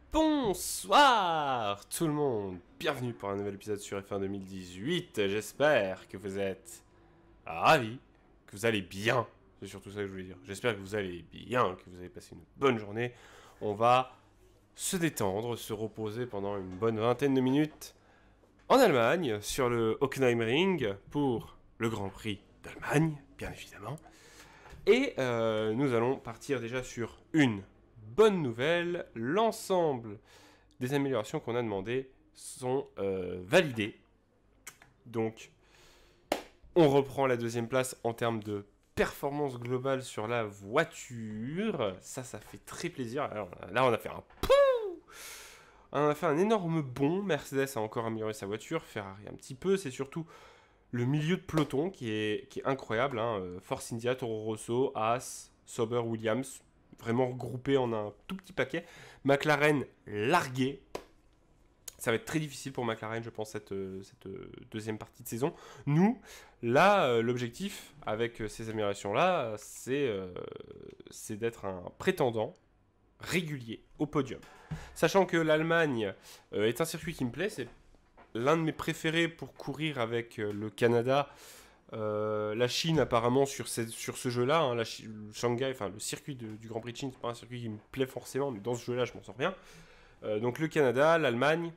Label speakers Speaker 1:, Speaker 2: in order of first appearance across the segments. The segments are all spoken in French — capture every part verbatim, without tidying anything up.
Speaker 1: Bonsoir tout le monde, bienvenue pour un nouvel épisode sur F un deux mille dix-huit. J'espère que vous êtes ravis, que vous allez bien. C'est surtout ça que je voulais dire. J'espère que vous allez bien, que vous avez passé une bonne journée. On va se détendre, se reposer pendant une bonne vingtaine de minutes en Allemagne, sur le Hockenheimring, pour le Grand Prix d'Allemagne, bien évidemment. Et euh, nous allons partir déjà sur une bonne nouvelle. L'ensemble des améliorations qu'on a demandées sont euh, validées. Donc, on reprend la deuxième place en termes de performance globale sur la voiture. Ça, ça fait très plaisir. Alors, là, on a fait un pouh, on a fait un énorme bond. Mercedes a encore amélioré sa voiture, Ferrari un petit peu. C'est surtout le milieu de peloton qui est, qui est incroyable. Hein. Force India, Toro Rosso, Haas, Sauber, Williams, vraiment regroupés en un tout petit paquet. McLaren largué. Ça va être très difficile pour McLaren, je pense, cette, cette deuxième partie de saison. Nous, là, l'objectif avec ces améliorations-là, c'est euh, c'est d'être un prétendant régulier au podium. Sachant que l'Allemagne euh, est un circuit qui me plaît, c'est l'un de mes préférés pour courir avec euh, le Canada. Euh, la Chine, apparemment, sur, ces, sur ce jeu-là, hein, la Ch- le Shanghai, enfin le circuit de, du Grand Prix de Chine, c'est pas un circuit qui me plaît forcément, mais dans ce jeu-là, je m'en sors bien. Euh, donc le Canada, l'Allemagne,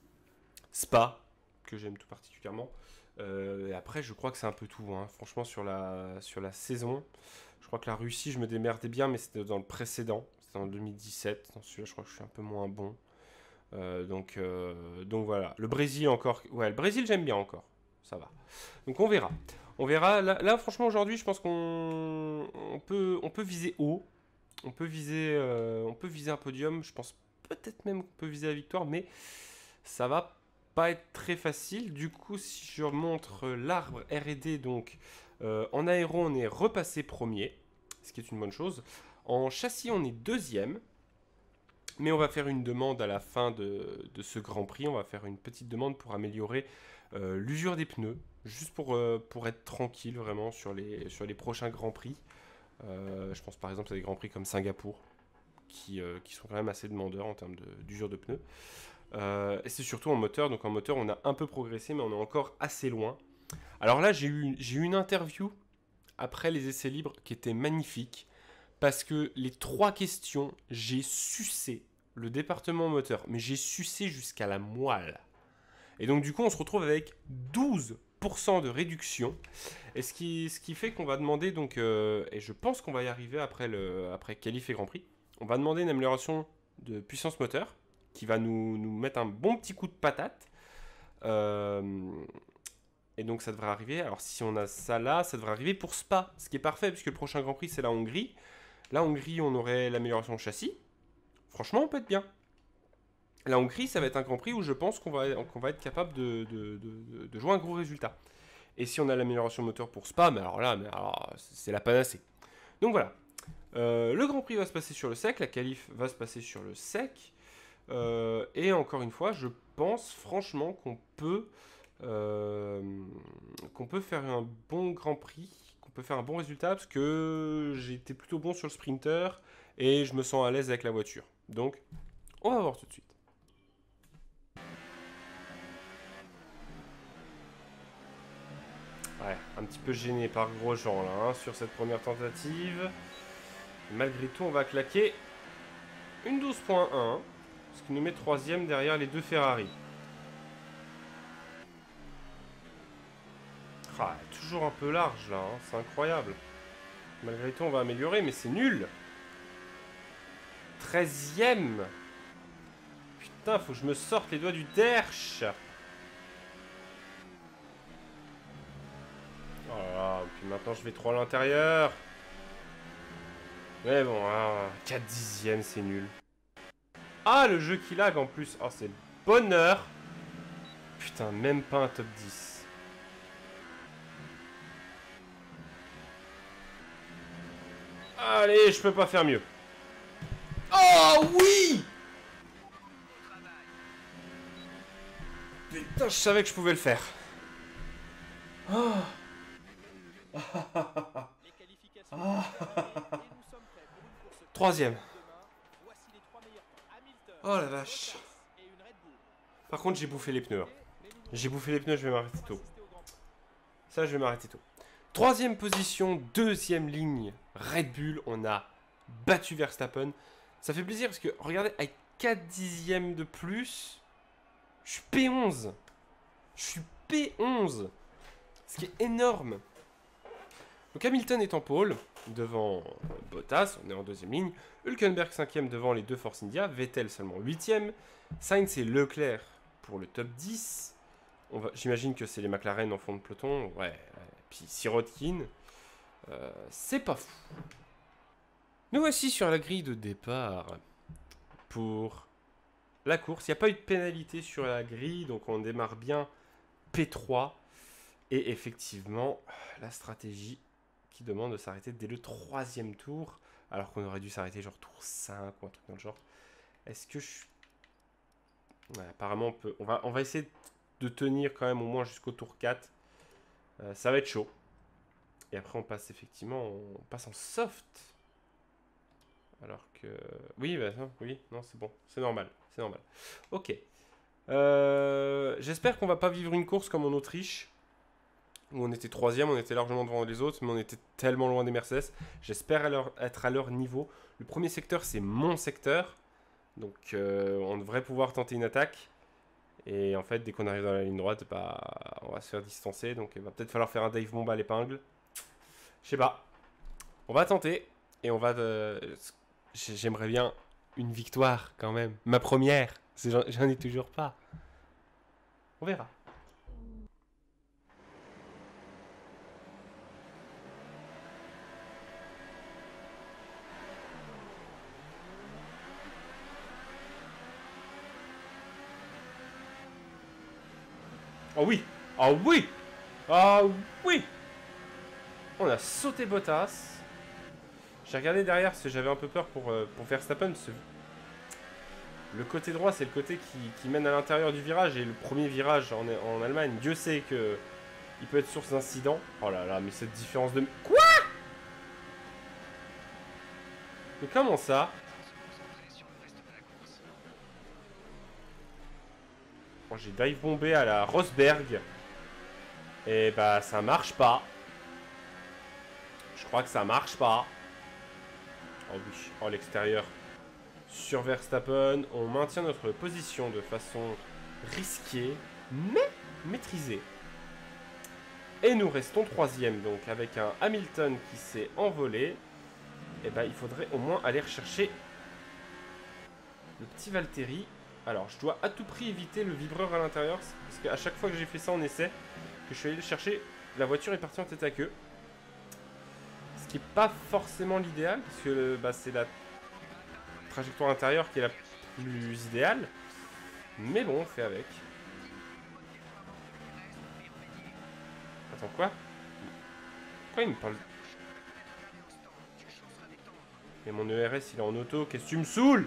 Speaker 1: Spa, que j'aime tout particulièrement. Euh, et après, je crois que c'est un peu tout. Hein. Franchement, sur la, sur la saison, je crois que la Russie, je me démerdais bien, mais c'était dans le précédent. C'était en deux mille dix-sept. Dans celui-là, je crois que je suis un peu moins bon. Euh, donc, euh, donc voilà. Le Brésil encore. Ouais, le Brésil, j'aime bien encore. Ça va. Donc on verra. On verra. Là, là franchement, aujourd'hui, je pense qu'on on peut, on peut viser haut. On peut viser, euh, on peut viser un podium. Je pense peut-être même qu'on peut viser la victoire, mais ça va pas être très facile. Du coup, si je montre l'arbre R et D, donc euh, en aéro, on est repassé premier, ce qui est une bonne chose. En châssis, on est deuxième. Mais on va faire une demande à la fin de, de ce Grand Prix. On va faire une petite demande pour améliorer euh, l'usure des pneus. Juste pour, euh, pour être tranquille vraiment sur les, sur les prochains Grands Prix. Euh, je pense par exemple à des Grands Prix comme Singapour. Qui, euh, qui sont quand même assez demandeurs en termes de, d'usure de pneus. Euh, et c'est surtout en moteur. Donc en moteur, on a un peu progressé, mais on est encore assez loin. Alors là, j'ai eu, j'ai eu une interview après les essais libres qui était magnifique. Parce que les trois questions, j'ai sucé le département moteur. Mais j'ai sucé jusqu'à la moelle. Et donc du coup, on se retrouve avec douze pour cent de réduction. Et ce qui, ce qui fait qu'on va demander, donc, euh, et je pense qu'on va y arriver après, le, après Qualif et Grand Prix, on va demander une amélioration de puissance moteur qui va nous, nous mettre un bon petit coup de patate. Euh, et donc ça devrait arriver. Alors si on a ça là, ça devrait arriver pour Spa, ce qui est parfait puisque le prochain Grand Prix c'est la Hongrie. La Hongrie, on aurait l'amélioration châssis. Franchement, on peut être bien. La Hongrie, ça va être un Grand Prix où je pense qu'on va, qu'on va être capable de, de, de, de jouer un gros résultat. Et si on a l'amélioration moteur pour Spa, mais alors là, mais alors, c'est la panacée. Donc voilà. Euh, le Grand Prix va se passer sur le sec, la qualif va se passer sur le sec. Euh, et encore une fois, je pense franchement qu'on peut, euh, qu'on peut faire un bon Grand Prix, qu'on peut faire un bon résultat, parce que j'ai été plutôt bon sur le sprinter et je me sens à l'aise avec la voiture. Donc, on va voir tout de suite. Ouais, un petit peu gêné par Grosjean là, hein, sur cette première tentative. Malgré tout, on va claquer une douze point un. Ce qui nous met troisième derrière les deux Ferrari. Ah, toujours un peu large là, hein, c'est incroyable. Malgré tout, on va améliorer, mais c'est nul. treizième. Putain, faut que je me sorte les doigts du derche. Oh là là, puis maintenant je vais trop à l'intérieur. Mais bon, hein, quatre dixièmes, c'est nul. Ah, le jeu qui lag en plus. Oh, c'est le bonheur. Putain, même pas un top dix. Allez, je peux pas faire mieux. Oh oui! Putain, je savais que je pouvais le faire. Oh. Troisième. Oh la vache. Par contre, j'ai bouffé les pneus. J'ai bouffé les pneus, je vais m'arrêter tôt. Ça, je vais m'arrêter tôt. Troisième position, deuxième ligne, Red Bull. On a battu Verstappen. Ça fait plaisir parce que, regardez, avec quatre dixièmes de plus, je suis P onze. Je suis P onze. Ce qui est énorme. Donc Hamilton est en pole, devant Bottas, on est en deuxième ligne. Hülkenberg cinquième devant les deux Force India. Vettel seulement huitième. Sainz et Leclerc pour le top dix. J'imagine que c'est les McLaren en fond de peloton. Ouais, ouais. Puis Sirotkin. Euh, c'est pas fou. Nous voici sur la grille de départ pour la course. Il n'y a pas eu de pénalité sur la grille, donc on démarre bien P trois. Et effectivement, la stratégie qui demande de s'arrêter dès le troisième tour, alors qu'on aurait dû s'arrêter genre tour cinq ou un truc dans le genre. Est-ce que je... Ouais, apparemment, on, peut... on, va... on va essayer de tenir quand même au moins jusqu'au tour quatre. Euh, ça va être chaud. Et après, on passe effectivement, on passe en soft. Alors que... Oui, bah, non, oui, non, c'est bon. C'est normal, c'est normal. Ok. Euh... J'espère qu'on va pas vivre une course comme en Autriche, où on était troisième, on était largement devant les autres, mais on était tellement loin des Mercedes. J'espère être à leur niveau. Le premier secteur, c'est mon secteur. Donc, euh, on devrait pouvoir tenter une attaque. Et en fait, dès qu'on arrive dans la ligne droite, bah, on va se faire distancer. Donc, il va peut-être falloir faire un dive bomb à l'épingle. Je sais pas. On va tenter. Et on va... Euh, J'aimerais bien une victoire, quand même. Ma première. J'en ai toujours pas. On verra. Oh oui! Ah oh oui! Ah oh oui! On a sauté Bottas. J'ai regardé derrière parce que j'avais un peu peur pour, euh, pour Verstappen. Ce... Le côté droit, c'est le côté qui, qui mène à l'intérieur du virage. Et le premier virage en, en Allemagne, Dieu sait que il peut être source d'incident. Oh là là, mais cette différence de... Quoi? Mais comment ça? Bon, j'ai dive bombé à la Rosberg. Et bah ça marche pas. Je crois que ça marche pas. Oh oui, oh l'extérieur. Sur Verstappen, on maintient notre position de façon risquée, mais maîtrisée. Et nous restons troisième, donc avec un Hamilton qui s'est envolé. Et ben il faudrait au moins aller rechercher le petit Valtteri. Alors je dois à tout prix éviter le vibreur à l'intérieur, parce qu'à chaque fois que j'ai fait ça en essai, que je suis allé le chercher, la voiture est partie en tête à queue. Ce qui n'est pas forcément l'idéal, parce que bah, c'est la trajectoire intérieure qui est la plus idéale. Mais bon, on fait avec. Attends, quoi? Pourquoi il me parle? Et mon E R S, il est en auto. Qu'est-ce que tu me saoules?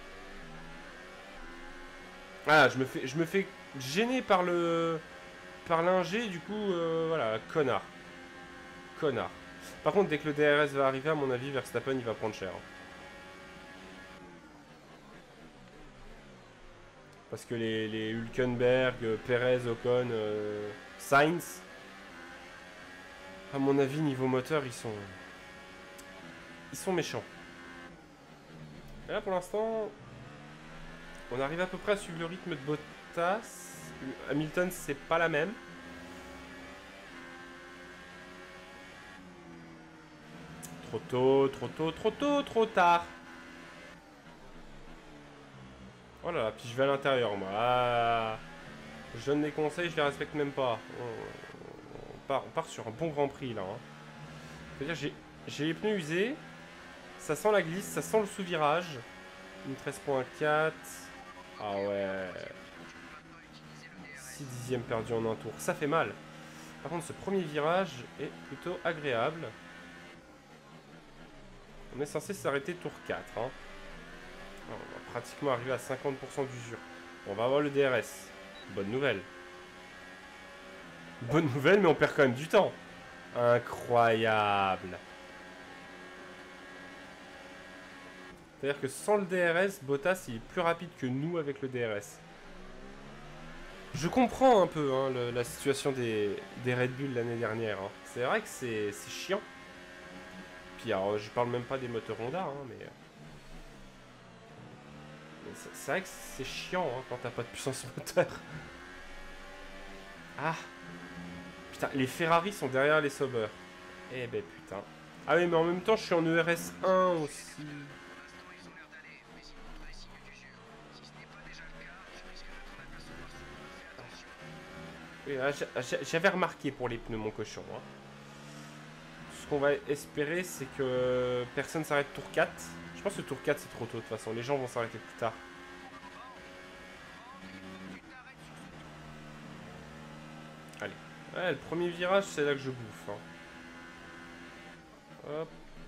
Speaker 1: Ah, je me fais, je me fais gêner par le... Par l'ingé, du coup, euh, voilà, connard. Connard. Par contre, dès que le D R S va arriver, à mon avis, Verstappen, il va prendre cher. Parce que les, les Hülkenberg, Perez, Ocon, euh, Sainz, à mon avis, niveau moteur, ils sont... Ils sont méchants. Et là, pour l'instant, on arrive à peu près à suivre le rythme de Bottas. Hamilton, c'est pas la même. Trop tôt, trop tôt, trop tôt, trop tard. Oh là là, puis je vais à l'intérieur, moi. Ah, je donne des conseils, je les respecte même pas. On, on, part, on part sur un bon Grand Prix, là. Hein. C'est-à-dire, j'ai les pneus usés. Ça sent la glisse, ça sent le sous-virage. Une treize point quatre. Ah ouais. six dixièmes perdus en un tour. Ça fait mal. Par contre, ce premier virage est plutôt agréable. On est censé s'arrêter tour quatre. Hein. On va pratiquement arriver à cinquante pour cent d'usure. On va avoir le D R S. Bonne nouvelle. Bonne nouvelle, mais on perd quand même du temps. Incroyable. C'est-à-dire que sans le D R S, Bottas il est plus rapide que nous avec le D R S. Je comprends un peu hein, le, la situation des, des Red Bull l'année dernière. Hein. C'est vrai que c'est chiant. Puis alors, je parle même pas des moteurs Honda, hein, mais... mais c'est vrai que c'est chiant hein, quand t'as pas de puissance moteur. Ah. Putain, les Ferrari sont derrière les Sauber. Eh ben putain. Ah oui, mais en même temps, je suis en E R S un aussi. Oui, j'avais remarqué pour les pneus, mon cochon. Hein. Ce qu'on va espérer, c'est que personne s'arrête tour quatre. Je pense que tour quatre, c'est trop tôt de toute façon. Les gens vont s'arrêter plus tard. Allez. Ouais, le premier virage, c'est là que je bouffe. Hein. Hop.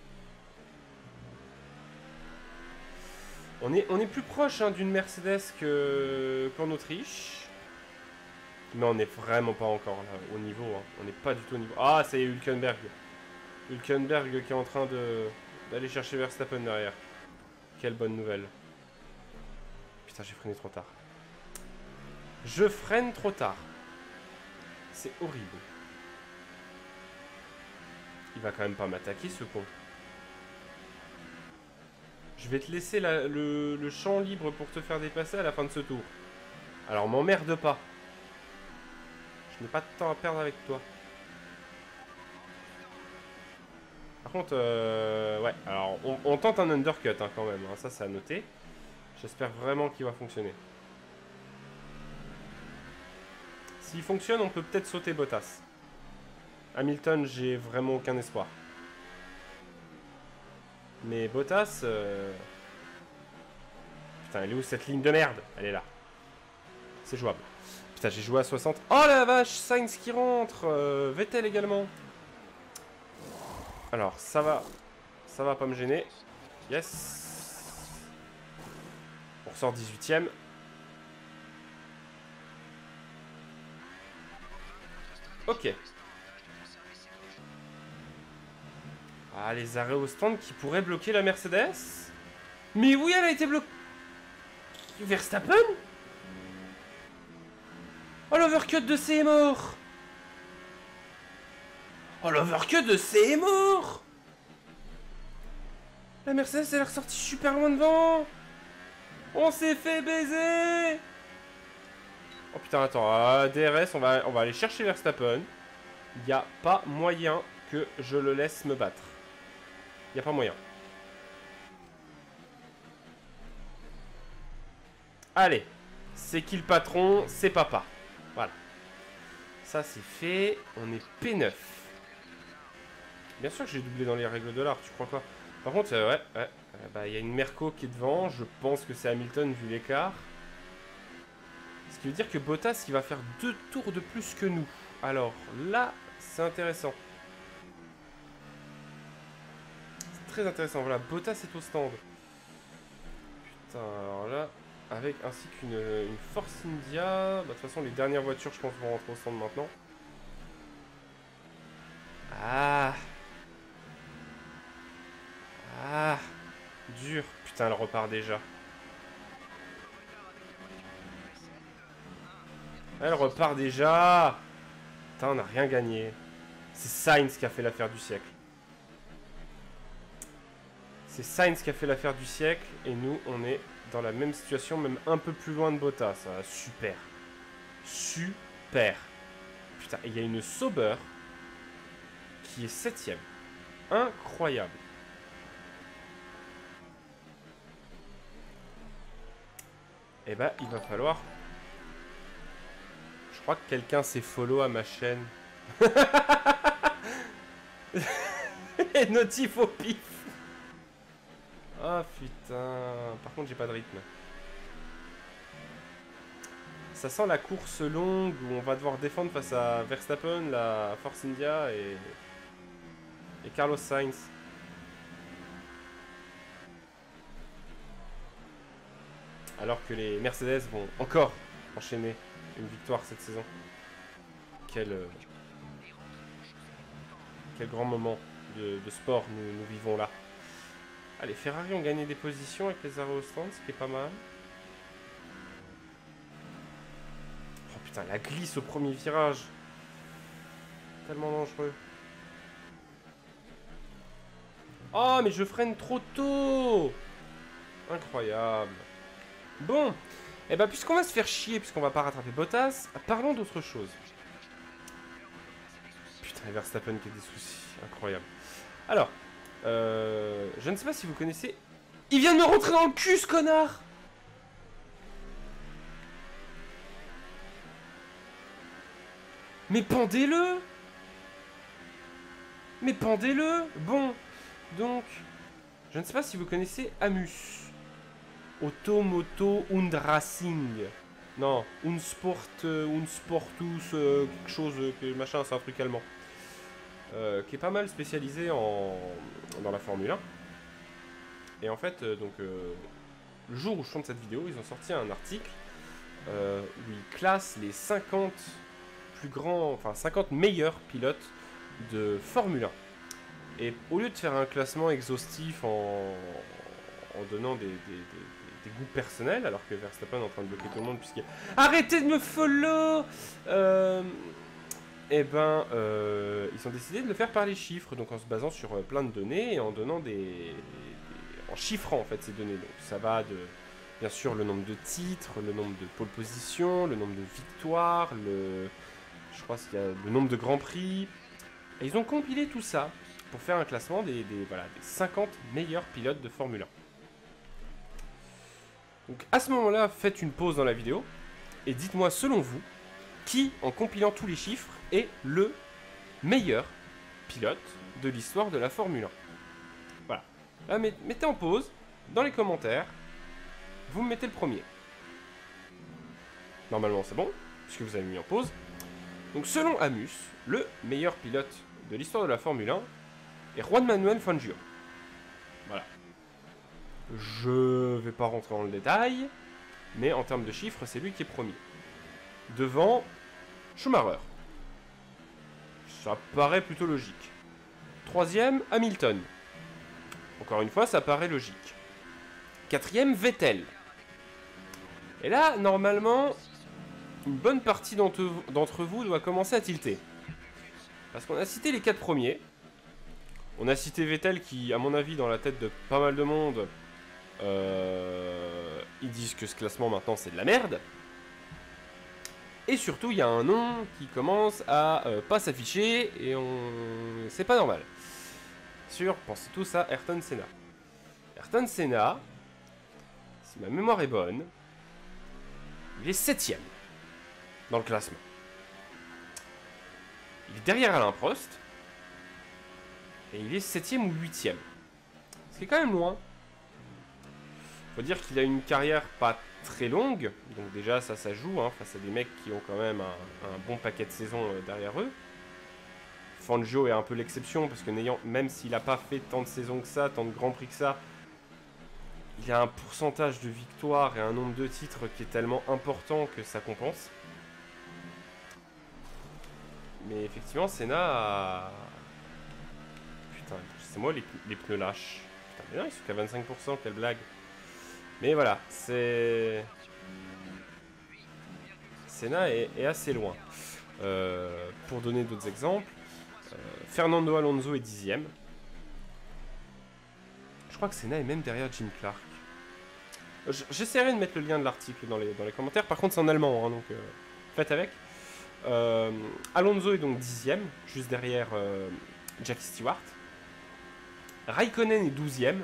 Speaker 1: On est, on est plus proche hein, d'une Mercedes qu'en Autriche. Mais on n'est vraiment pas encore là, au niveau. Hein. On n'est pas du tout au niveau. Ah, ça y est, Hülkenberg. Hülkenberg qui est en train de d'aller chercher Verstappen derrière. Quelle bonne nouvelle. Putain, j'ai freiné trop tard. Je freine trop tard. C'est horrible. Il va quand même pas m'attaquer, ce con. Je vais te laisser la, le, le champ libre pour te faire dépasser à la fin de ce tour. Alors, m'emmerde pas. Je n'ai pas de temps à perdre avec toi. Par contre, euh, ouais, alors on, on tente un undercut hein, quand même, hein, ça c'est à noter. J'espère vraiment qu'il va fonctionner. S'il fonctionne, on peut peut-être sauter Bottas. Hamilton, j'ai vraiment aucun espoir. Mais Bottas... Euh... Putain, elle est où cette ligne de merde? Elle est là. C'est jouable. Putain, j'ai joué à soixante. Oh la vache, Sainz qui rentre euh, Vettel également. Alors, ça va. Ça va pas me gêner. Yes. On ressort dix-huitième. Ok. Ah, les arrêts au stand qui pourraient bloquer la Mercedes. Mais oui, elle a été bloquée. Verstappen? Oh, l'overcut de C est mort. Oh, l'overcut de C est mort. La Mercedes, elle est ressortie super loin devant. On s'est fait baiser. Oh putain, attends, à D R S, on va, on va aller chercher Verstappen. Il n'y a pas moyen que je le laisse me battre. Il n'y a pas moyen. Allez, c'est qui le patron? C'est papa. Voilà. Ça, c'est fait. On est P neuf. Bien sûr que j'ai doublé dans les règles de l'art, tu crois quoi? Par contre, euh, ouais, ouais. Euh, bah, il y a une Merco qui est devant. Je pense que c'est Hamilton vu l'écart. Ce qui veut dire que Bottas, il va faire deux tours de plus que nous. Alors là, c'est intéressant. C'est très intéressant. Voilà, Bottas est au stand. Putain, alors là, avec ainsi qu'une une Force India. Bah, de toute façon, les dernières voitures, je pense, vont rentrer au stand maintenant. Ah. Ah. Dur. Putain, elle repart déjà. Elle repart déjà. Putain, on n'a rien gagné. C'est Sainz qui a fait l'affaire du siècle. C'est Sainz qui a fait l'affaire du siècle. Et nous, on est dans la même situation, même un peu plus loin de Bottas. Ça, super. Super. Putain, il y a une Sauber qui est septième. Incroyable. Eh ben, il va falloir... Je crois que quelqu'un s'est follow à ma chaîne. Et notif au pif. Ah putain. Par contre, j'ai pas de rythme. Ça sent la course longue où on va devoir défendre face à Verstappen, la Force India et, et Carlos Sainz. Alors que les Mercedes vont encore enchaîner une victoire cette saison. Quel, euh, quel grand moment de, de sport nous, nous vivons là. Ah, les Ferrari ont gagné des positions avec les arrêts au stand, ce qui est pas mal. Oh putain, la glisse au premier virage. Tellement dangereux. Oh, mais je freine trop tôt. Incroyable. Bon. Et eh bah, puisqu'on va se faire chier, puisqu'on va pas rattraper Bottas, parlons d'autre chose. Putain, Verstappen qui a des soucis. Incroyable. Alors, euh, je ne sais pas si vous connaissez... Il vient de me rentrer dans le cul, ce connard! Mais pendez-le! Mais pendez-le! Bon, donc, je ne sais pas si vous connaissez Amus. Automoto und Racing. Non, Unsport, euh, Unsportus, euh, quelque chose, euh, machin, c'est un truc allemand. Euh, qui est pas mal spécialisé en, dans la Formule un. Et en fait, euh, donc, euh, le jour où je tourne cette vidéo, ils ont sorti un article euh, où ils classent les cinquante plus grands, enfin cinquante meilleurs pilotes de Formule un. Et au lieu de faire un classement exhaustif en, en donnant des, des, des, des goûts personnels, alors que Verstappen est en train de bloquer tout le monde, puisqu'il... Arrêtez de me follow euh, Eh ben, euh, ils ont décidé de le faire par les chiffres, donc en se basant sur euh, plein de données et en donnant des, des... en chiffrant en fait ces données. Donc ça va de, bien sûr, le nombre de titres, le nombre de pole position, le nombre de victoires, le... je crois qu'il y a le nombre de grands prix. Et ils ont compilé tout ça pour faire un classement des, des, voilà, des cinquante meilleurs pilotes de Formule un. Donc à ce moment-là, faites une pause dans la vidéo et dites-moi selon vous, qui, en compilant tous les chiffres, est le meilleur pilote de l'histoire de la Formule un. Voilà. Là, mettez en pause, dans les commentaires, vous me mettez le premier. Normalement c'est bon, puisque vous avez mis en pause. Donc selon Amus, le meilleur pilote de l'histoire de la Formule un est Juan Manuel Fangio. Voilà. Je vais pas rentrer dans le détail, mais en termes de chiffres, c'est lui qui est premier. Devant Schumacher. Ça paraît plutôt logique. Troisième, Hamilton. Encore une fois, ça paraît logique. Quatrième, Vettel. Et là, normalement, une bonne partie d'entre vous doit commencer à tilter. Parce qu'on a cité les quatre premiers. On a cité Vettel qui, à mon avis, dans la tête de pas mal de monde, euh, ils disent que ce classement maintenant c'est de la merde. Et surtout, il y a un nom qui commence à euh, pas s'afficher et on... c'est pas normal. Sûr, pensez tous à Ayrton Senna. Ayrton Senna, si ma mémoire est bonne, il est septième dans le classement. Il est derrière Alain Prost et il est septième ou huitième. Ce qui est quand même loin. Faut dire qu'il a une carrière pas très longue, donc déjà ça, ça joue, hein, face à des mecs qui ont quand même un, un bon paquet de saisons euh, derrière eux. Fangio est un peu l'exception, parce que n'ayant, même s'il n'a pas fait tant de saisons que ça, tant de grands prix que ça, il a un pourcentage de victoires et un nombre de titres qui est tellement important que ça compense. Mais effectivement, Senna a... Putain, c'est moi les, les pneus lâches. Putain, mais non, ils sont qu'à vingt-cinq pour cent, quelle blague. Mais voilà, c'est... Senna est, est assez loin. Euh, pour donner d'autres exemples, euh, Fernando Alonso est dixième. Je crois que Senna est même derrière Jim Clark. J'essaierai de mettre le lien de l'article dans les, dans les commentaires. Par contre, c'est en allemand, hein, donc euh, faites avec. Euh, Alonso est donc dixième, juste derrière euh, Jackie Stewart. Raikkonen est douzième.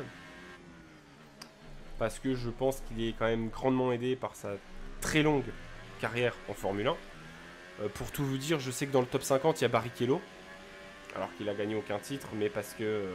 Speaker 1: Parce que je pense qu'il est quand même grandement aidé par sa très longue carrière en Formule un. Euh, pour tout vous dire, je sais que dans le top cinquante, il y a Barrichello. Alors qu'il a gagné aucun titre, mais parce que... Euh,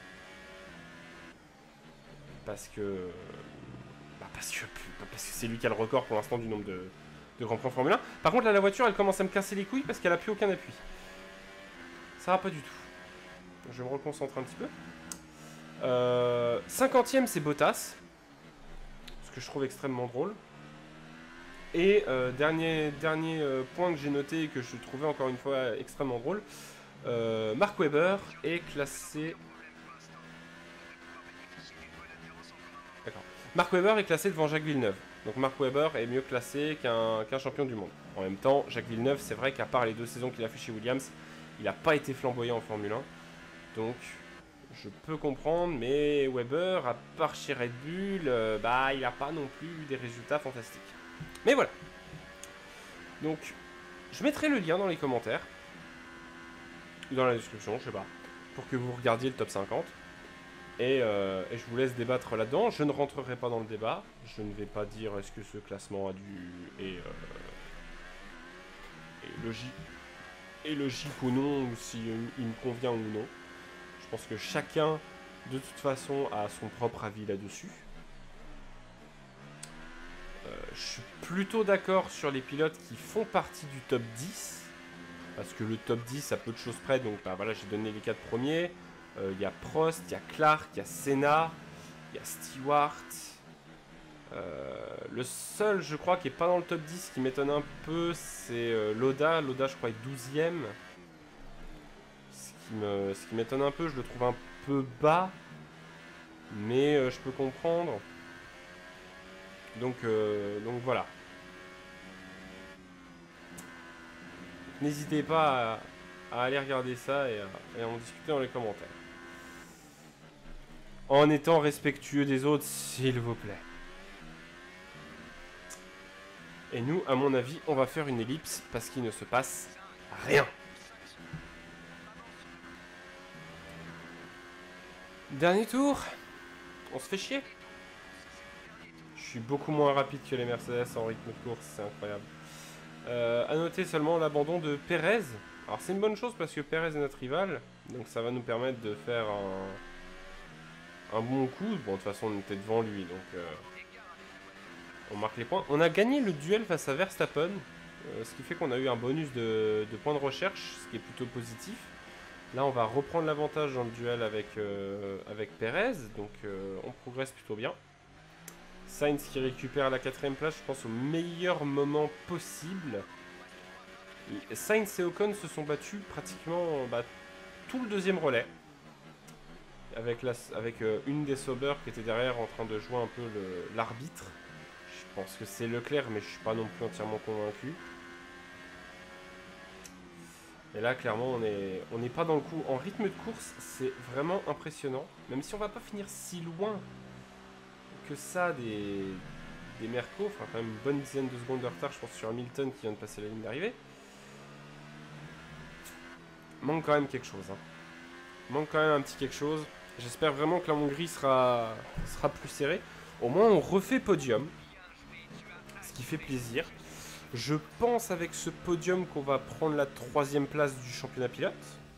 Speaker 1: parce que... Bah parce que parce que c'est lui qui a le record pour l'instant du nombre de, de grands prix en Formule un. Par contre, là, la voiture, elle commence à me casser les couilles parce qu'elle n'a plus aucun appui. Ça va pas du tout. Je vais me reconcentrer un petit peu. Euh, cinquantième, c'est Bottas. Ce que je trouve extrêmement drôle. Et euh, dernier, dernier euh, point que j'ai noté et que je trouvais encore une fois extrêmement drôle, euh, Mark Webber est classé Mark Webber est classé devant Jacques Villeneuve. Donc Mark Webber est mieux classé qu'un qu'un champion du monde. En même temps, Jacques Villeneuve, c'est vrai qu'à part les deux saisons qu'il a fait chez Williams, il n'a pas été flamboyant en Formule un. Donc, je peux comprendre, mais Webber, à part chez Red Bull, euh, bah, il n'a pas non plus eu des résultats fantastiques. Mais voilà. Donc, je mettrai le lien dans les commentaires. Ou dans la description, je sais pas. Pour que vous regardiez le top cinquante. Et, euh, et je vous laisse débattre là-dedans. Je ne rentrerai pas dans le débat. Je ne vais pas dire est-ce que ce classement a dû est, euh, est, logique, est logique ou non, ou si euh, il me convient ou non. Je pense que chacun, de toute façon, a son propre avis là-dessus. Euh, je suis plutôt d'accord sur les pilotes qui font partie du top dix. Parce que le top dix, à peu de choses près. Donc bah, voilà, j'ai donné les quatre premiers. Il euh, y a Prost, il y a Clark, il y a Senna, il y a Stewart. Euh, le seul, je crois, qui est pas dans le top dix, qui m'étonne un peu, c'est euh, Loda. Loda, je crois, est douzième. Ce qui me, ce qui m'étonne un peu, je le trouve un peu bas. Mais euh, je peux comprendre. Donc, euh, donc voilà. N'hésitez pas à, à aller regarder ça et à, et à en discuter dans les commentaires. En étant respectueux des autres, s'il vous plaît. Et nous, à mon avis, on va faire une ellipse parce qu'il ne se passe rien. Dernier tour. On se fait chier. Je suis beaucoup moins rapide que les Mercedes en rythme de course, c'est incroyable. Euh, à noter seulement l'abandon de Perez. Alors c'est une bonne chose parce que Perez est notre rival. Donc ça va nous permettre de faire un, un bon coup. Bon, de toute façon, on était devant lui, donc... Euh... On marque les points. On a gagné le duel face à Verstappen, euh, ce qui fait qu'on a eu un bonus de, de points de recherche, ce qui est plutôt positif. Là, on va reprendre l'avantage dans le duel avec, euh, avec Perez, donc euh, on progresse plutôt bien. Sainz qui récupère la quatrième place, je pense, au meilleur moment possible. Et Sainz et Ocon se sont battus pratiquement bah, tout le deuxième relais. Avec, la, avec euh, une des Sauber qui était derrière en train de jouer un peu l'arbitre. Je pense que c'est Leclerc, mais je suis pas non plus entièrement convaincu. Et là, clairement, on n'est on n'est pas dans le coup. En rythme de course, c'est vraiment impressionnant. Même si on va pas finir si loin que ça des, des Mercos. Enfin, quand même une bonne dizaine de secondes de retard, je pense, sur Hamilton qui vient de passer la ligne d'arrivée. Manque quand même quelque chose. Hein. Manque quand même un petit quelque chose. J'espère vraiment que la Hongrie sera, sera plus serrée. Au moins, on refait podium. Qui fait plaisir. Je pense avec ce podium qu'on va prendre la troisième place du championnat pilote.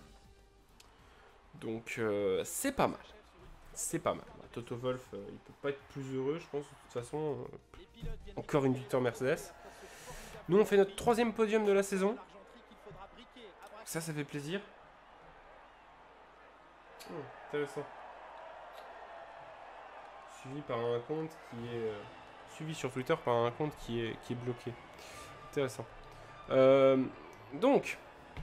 Speaker 1: Donc euh, c'est pas mal. C'est pas mal. Toto Wolff, euh, il peut pas être plus heureux, je pense. De toute façon, euh, encore une victoire Mercedes. Nous, on fait notre troisième podium de la saison. Ça, ça fait plaisir. Oh, intéressant. Suivi par un compte qui est... Euh, suivi sur Twitter par un compte qui est, qui est bloqué. Intéressant. Euh, donc,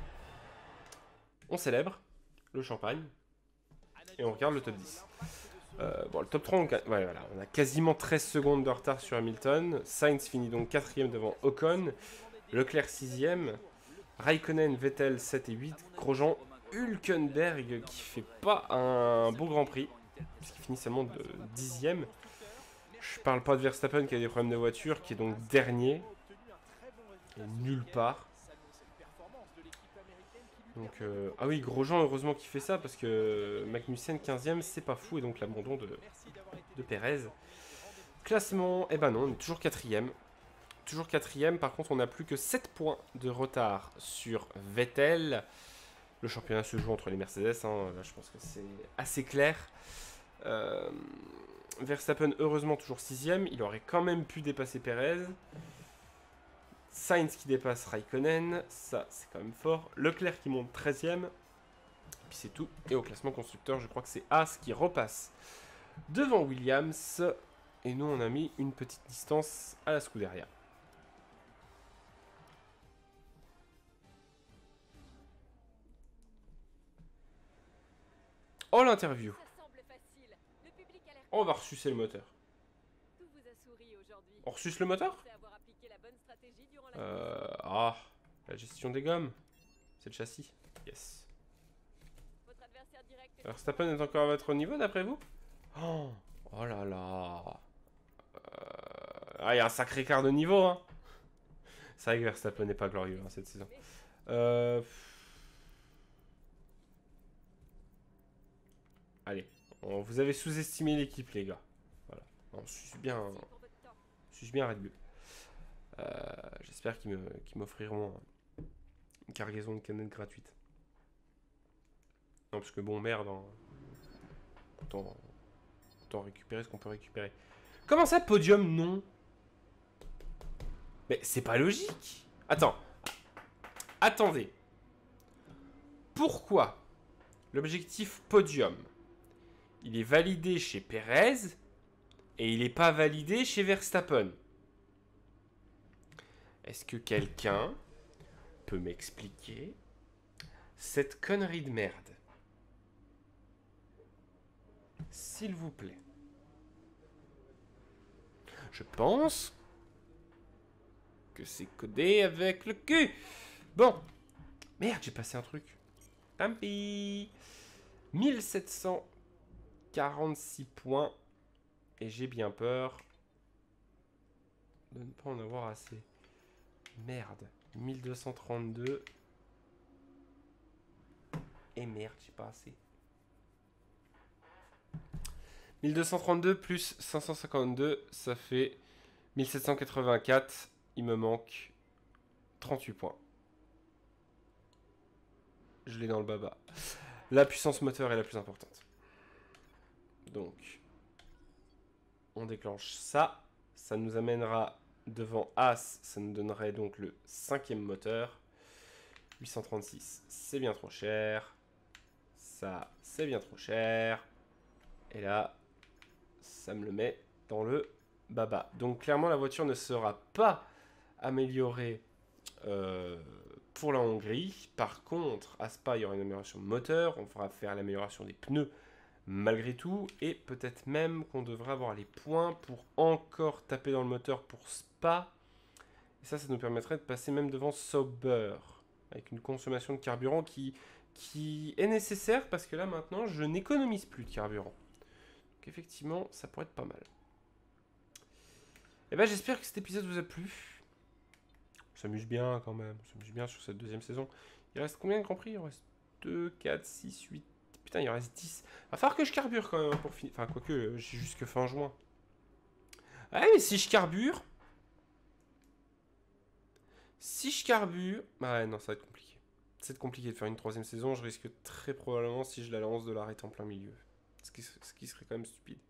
Speaker 1: on célèbre le champagne et on regarde le top dix. Euh, bon, le top trois, on, ouais, voilà, on a quasiment treize secondes de retard sur Hamilton. Sainz finit donc quatrième devant Ocon. Leclerc sixième. Raikkonen, Vettel sept et huit. Grosjean, Hülkenberg qui fait pas un beau Grand Prix puisqu'il finit seulement de dixième. Je parle pas de Verstappen qui a des problèmes de voiture, qui est donc dernier. Et nulle part. Donc, euh... ah oui, Grosjean, heureusement qu'il fait ça, parce que Magnussen quinzième, c'est pas fou, et donc l'abandon de, de Perez. Classement, eh ben non, on est toujours quatrième. Toujours quatrième, par contre on n'a plus que sept points de retard sur Vettel. Le championnat se joue entre les Mercedes, hein. Là je pense que c'est assez clair. Euh... Verstappen, heureusement, toujours sixième. Il aurait quand même pu dépasser Perez. Sainz qui dépasse Raikkonen. Ça, c'est quand même fort. Leclerc qui monte treizième. Et puis c'est tout. Et au classement constructeur, je crois que c'est Haas qui repasse devant Williams. Et nous, on a mis une petite distance à la Scuderia. Oh, l'interview. On va ressucer le moteur. On ressuce le moteur? Euh... Ah, la gestion des gommes. C'est le châssis. Yes. Alors, Verstappen est encore à votre niveau, d'après vous? Oh, oh là là. Euh... Ah, il y a un sacré quart de niveau, hein. C'est vrai que Verstappen n'est pas glorieux hein, cette saison. Euh... Allez, on, vous avez sous-estimé l'équipe, les gars. Voilà. On suce bien, on suce bien Red Bull. Euh, J'espère qu'ils m'offriront une cargaison de canettes gratuite. Non, parce que bon, merde. Hein. Autant, autant récupérer ce qu'on peut récupérer. Comment ça, podium, non? Mais c'est pas logique. Attends. Attendez. Pourquoi l'objectif podium, il est validé chez Perez et il n'est pas validé chez Verstappen? Est-ce que quelqu'un peut m'expliquer cette connerie de merde? S'il vous plaît. Je pense que c'est codé avec le cul. Bon. Merde, j'ai passé un truc. Tant pis. mille sept cent quarante-six points. Et j'ai bien peur de ne pas en avoir assez. Merde. mille deux cent trente-deux. Et merde, j'ai pas assez. mille deux cent trente-deux plus cinq cent cinquante-deux, ça fait mille sept cent quatre-vingt-quatre. Il me manque trente-huit points. Je l'ai dans le baba. La puissance moteur est la plus importante. Donc, on déclenche ça. Ça nous amènera devant As. Ça nous donnerait donc le cinquième moteur. huit cent trente-six, c'est bien trop cher. Ça, c'est bien trop cher. Et là, ça me le met dans le baba. Donc clairement, la voiture ne sera pas améliorée euh, pour la Hongrie. Par contre, à Spa, il y aura une amélioration de moteur. On fera faire l'amélioration des pneus malgré tout. Et peut-être même qu'on devrait avoir les points pour encore taper dans le moteur pour Spa. Et ça, ça nous permettrait de passer même devant Sauber. Avec une consommation de carburant qui, qui est nécessaire parce que là, maintenant, je n'économise plus de carburant. Donc effectivement, ça pourrait être pas mal. Et ben j'espère que cet épisode vous a plu. On s'amuse bien quand même. On s'amuse bien sur cette deuxième saison. Il reste combien de Grand Prix? Il reste deux, quatre, six, huit. Putain, il en reste dix. Il va falloir que je carbure quand même pour finir. Enfin, quoique, j'ai jusque fin juin. Ah, mais si je carbure. Si je carbure. Ah ouais, non, ça va être compliqué. C'est compliqué de faire une troisième saison. Je risque très probablement, si je la lance, de l'arrêter en plein milieu. Ce qui, ce qui serait quand même stupide.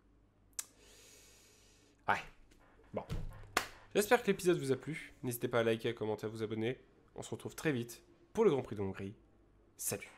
Speaker 1: Ouais. Bon. J'espère que l'épisode vous a plu. N'hésitez pas à liker, à commenter, à vous abonner. On se retrouve très vite pour le Grand Prix de Hongrie. Salut.